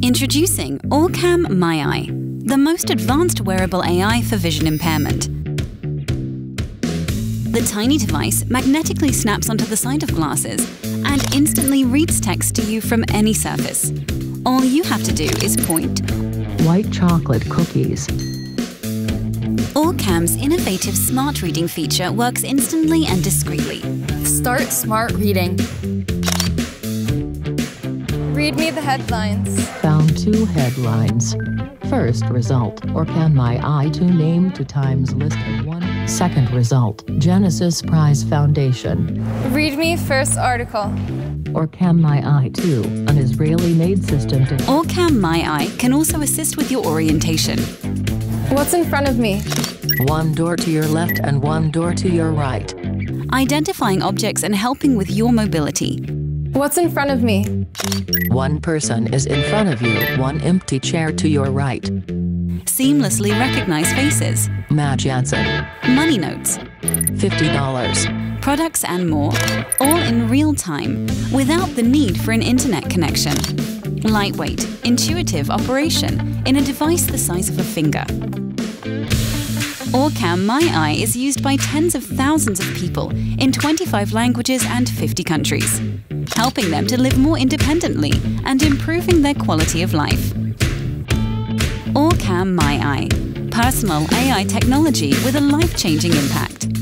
Introducing OrCam MyEye, the most advanced wearable AI for vision impairment. The tiny device magnetically snaps onto the side of glasses and instantly reads text to you from any surface. All you have to do is point. White chocolate cookies. OrCam's innovative smart reading feature works instantly and discreetly. Start smart reading. Read me the headlines. Found 2 headlines. First result, OrCam MyEye 2 named 2 times listed 1. Second result, Genesis Prize Foundation. Read me first article. OrCam MyEye 2, an Israeli-made system to... OrCam MyEye can also assist with your orientation. What's in front of me? 1 door to your left and 1 door to your right. Identifying objects and helping with your mobility. What's in front of me? 1 person is in front of you, 1 empty chair to your right. Seamlessly recognize faces. Match answer. Money notes. $50. Products and more, all in real time, without the need for an internet connection. Lightweight, intuitive operation in a device the size of a finger. OrCam MyEye is used by tens of thousands of people in 25 languages and 50 countries, helping them to live more independently and improving their quality of life. OrCam MyEye, personal AI technology with a life-changing impact.